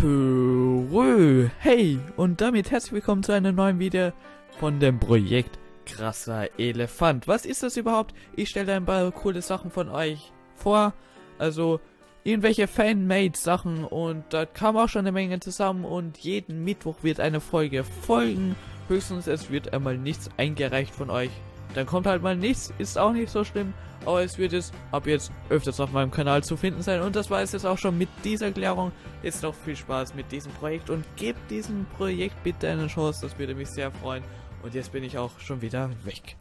Törö, hey und damit herzlich willkommen zu einem neuen Video von dem Projekt Krasser Elefant. Was ist das überhaupt? Ich stelle ein paar coole Sachen von euch vor, also irgendwelche Fan-made Sachen, und da kam auch schon eine Menge zusammen und jeden Mittwoch wird eine Folge folgen. Höchstens es wird einmal nichts eingereicht von euch. Dann kommt halt mal nichts, ist auch nicht so schlimm, aber es wird es ab jetzt öfters auf meinem Kanal zu finden sein. Und das war es jetzt auch schon mit dieser Erklärung. Jetzt noch viel Spaß mit diesem Projekt und gebt diesem Projekt bitte eine Chance, das würde mich sehr freuen. Und jetzt bin ich auch schon wieder weg.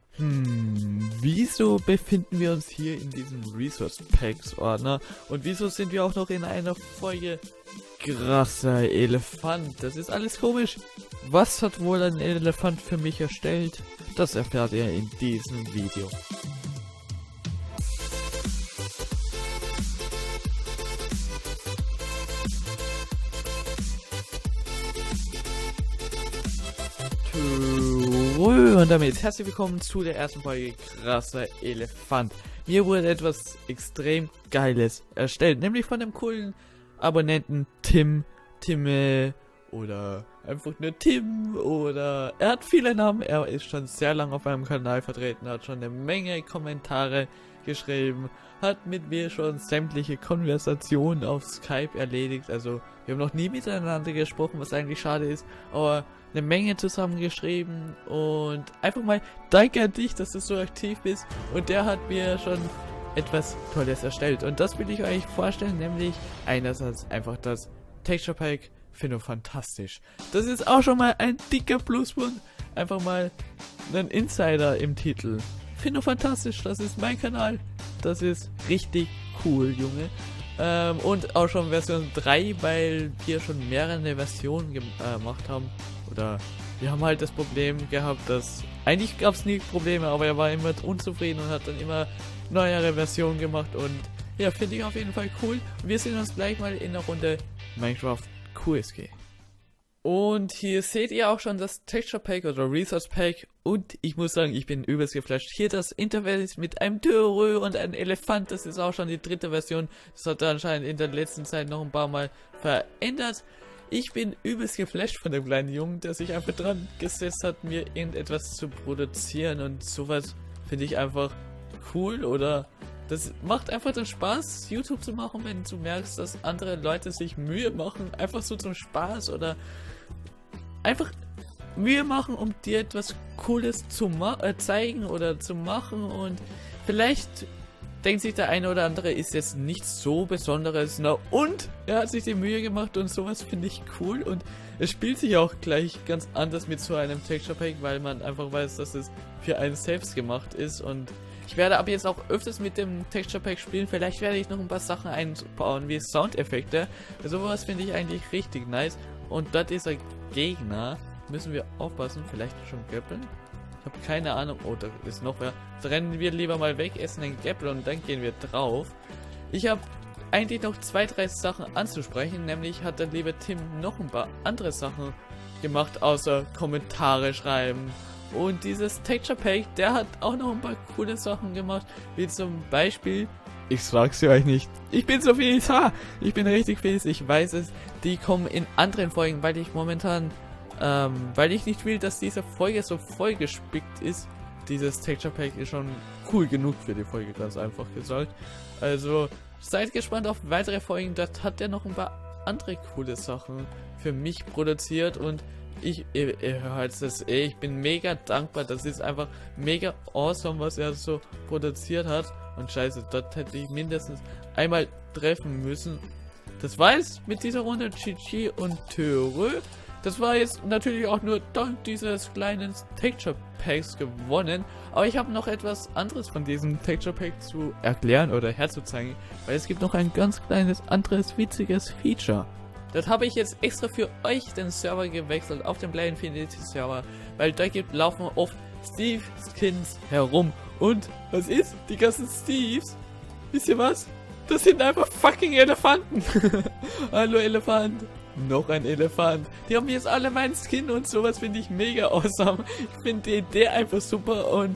Wieso befinden wir uns hier in diesem Resource Packs Ordner? Und wieso sind wir auch noch in einer Folge Krasser Elefant? Das ist alles komisch. Was hat wohl ein Elefant für mich erstellt? Das erfährt ihr in diesem Video. Und damit herzlich willkommen zu der ersten Folge Krasser Elefant. Mir wurde etwas extrem Geiles erstellt, nämlich von dem coolen Abonnenten Timme oder einfach nur Tim, oder er hat viele Namen. Er ist schon sehr lange auf meinem Kanal vertreten, hat schon eine Menge Kommentare geschrieben, hat mit mir schon sämtliche Konversationen auf Skype erledigt. Also wir haben noch nie miteinander gesprochen, was eigentlich schade ist, aber eine Menge zusammengeschrieben. Und einfach mal danke an dich, dass du so aktiv bist. Und der hat mir schon etwas Tolles erstellt, und das will ich euch vorstellen, nämlich einerseits einfach das Texture Pack. Finde ich fantastisch. Das ist auch schon mal ein dicker Pluspunkt. Einfach mal einen Insider im Titel. Finde ich fantastisch. Das ist mein Kanal. Das ist richtig cool, Junge. Und auch schon Version 3, weil wir schon mehrere Versionen gemacht haben. Oder wir haben halt das Problem gehabt, dass eigentlich gab es nie Probleme, aber er war immer unzufrieden und hat dann immer neuere Versionen gemacht. Und ja, finde ich auf jeden Fall cool. Wir sehen uns gleich mal in der Runde Minecraft QSG. Und hier seht ihr auch schon das Texture Pack oder Resource Pack, und ich muss sagen, ich bin übelst geflasht. Hier das Interface mit einem Törö und einem Elefant, das ist auch schon die dritte Version. Das hat er anscheinend in der letzten Zeit noch ein paar Mal verändert. Ich bin übelst geflasht von dem kleinen Jungen, der sich einfach dran gesetzt hat, mir irgendetwas zu produzieren, und sowas finde ich einfach cool. Oder das macht einfach den Spaß, YouTube zu machen, wenn du merkst, dass andere Leute sich Mühe machen, einfach so zum Spaß, oder einfach Mühe machen, um dir etwas Cooles zu zeigen oder zu machen. Und vielleicht denkt sich der eine oder andere, ist jetzt nichts so Besonderes, na, und er hat sich die Mühe gemacht, und sowas finde ich cool. Und es spielt sich auch gleich ganz anders mit so einem Texture Pack, weil man einfach weiß, dass es für einen selbst gemacht ist. Und ich werde ab jetzt auch öfters mit dem Texture Pack spielen. Vielleicht werde ich noch ein paar Sachen einbauen, wie Soundeffekte. Sowas finde ich eigentlich richtig nice. Und dort ist ein Gegner. Müssen wir aufpassen, vielleicht schon göppeln. Ich habe keine Ahnung. Oh, da ist noch wer. Da rennen wir lieber mal weg, essen den Gäppel und dann gehen wir drauf. Ich habe eigentlich noch 2, 3 Sachen anzusprechen. Nämlich hat der liebe Tim noch ein paar andere Sachen gemacht, außer Kommentare schreiben. Und dieses Texture Pack, der hat auch noch ein paar coole Sachen gemacht, wie zum Beispiel, ich sag's dir euch nicht, ich bin so fies, ich bin richtig fies, ich weiß es, die kommen in anderen Folgen, weil ich momentan, weil ich nicht will, dass diese Folge so vollgespickt ist. Dieses Texture Pack ist schon cool genug für die Folge, ganz einfach gesagt. Also seid gespannt auf weitere Folgen, dort hat er noch ein paar andere coole Sachen für mich produziert, und ihr hört das, ich bin mega dankbar. Das ist einfach mega awesome, was er so produziert hat. Und scheiße, dort hätte ich mindestens einmal treffen müssen. Das war jetzt mit dieser Runde GG und Törö. Das war jetzt natürlich auch nur dank dieses kleinen Texture Packs gewonnen. Aber ich habe noch etwas anderes von diesem Texture Pack zu erklären oder herzuzeigen, weil es gibt noch ein ganz kleines anderes witziges Feature. Das habe ich jetzt extra für euch den Server gewechselt auf den Play Infinity Server, weil da laufen oft Steve Skins herum. Und was ist? Die ganzen Steves, wisst ihr was? Das sind einfach fucking Elefanten. Hallo Elefant. Noch ein Elefant. Die haben jetzt alle meinen Skin, und sowas finde ich mega awesome. Ich finde die Idee einfach super, und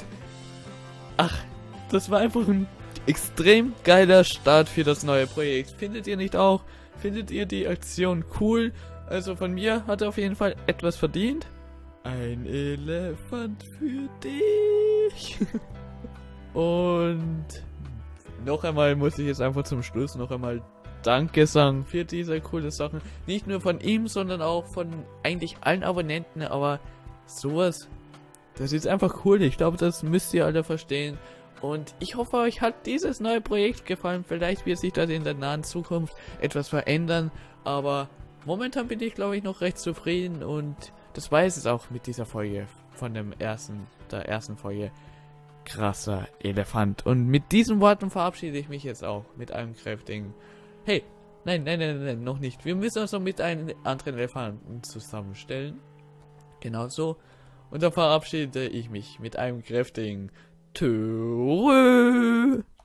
ach, das war einfach ein extrem geiler Start für das neue Projekt. Findet ihr nicht auch? Findet ihr die Aktion cool? Also von mir hat er auf jeden Fall etwas verdient. Ein Elefant für dich. Und noch einmal muss ich jetzt einfach zum Schluss noch einmal Danke sagen für diese coole Sachen. Nicht nur von ihm, sondern auch von eigentlich allen Abonnenten, aber sowas, das ist einfach cool. Ich glaube, das müsst ihr alle verstehen. Und ich hoffe, euch hat dieses neue Projekt gefallen. Vielleicht wird sich das in der nahen Zukunft etwas verändern, aber momentan bin ich, glaube ich, noch recht zufrieden und das war es auch mit dieser Folge von der ersten Folge Krasser Elefant. Und mit diesen Worten verabschiede ich mich jetzt auch mit einem kräftigen Hey, nein, noch nicht. Wir müssen uns noch mit einem anderen Elefanten zusammenstellen. Genau so. Und dann verabschiede ich mich mit einem kräftigen Törö.